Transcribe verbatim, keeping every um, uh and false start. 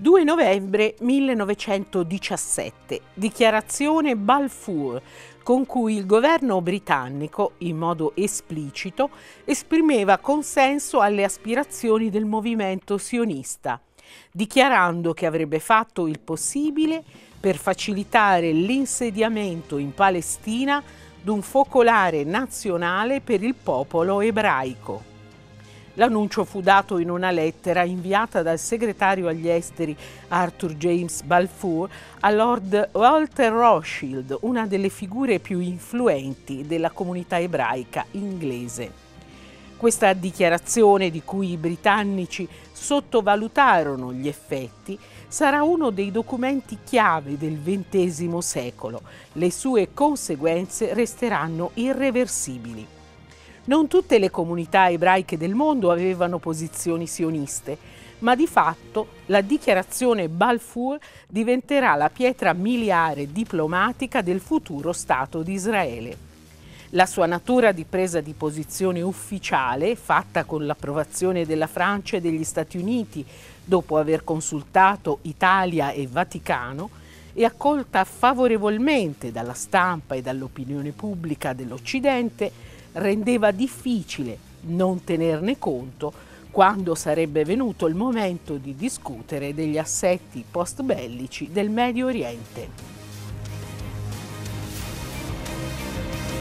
due novembre millenovecentodiciassette, dichiarazione Balfour, con cui il governo britannico, in modo esplicito, esprimeva consenso alle aspirazioni del movimento sionista, dichiarando che avrebbe fatto il possibile per facilitare l'insediamento in Palestina d'un focolare nazionale per il popolo ebraico. L'annuncio fu dato in una lettera inviata dal segretario agli esteri Arthur James Balfour a Lord Walter Rothschild, una delle figure più influenti della comunità ebraica inglese. Questa dichiarazione, di cui i britannici sottovalutarono gli effetti, sarà uno dei documenti chiave del ventesimo secolo. Le sue conseguenze resteranno irreversibili. Non tutte le comunità ebraiche del mondo avevano posizioni sioniste, ma di fatto la dichiarazione Balfour diventerà la pietra miliare diplomatica del futuro Stato di Israele. La sua natura di presa di posizione ufficiale, fatta con l'approvazione della Francia e degli Stati Uniti dopo aver consultato Italia e Vaticano, e accolta favorevolmente dalla stampa e dall'opinione pubblica dell'Occidente, rendeva difficile non tenerne conto quando sarebbe venuto il momento di discutere degli assetti post-bellici del Medio Oriente.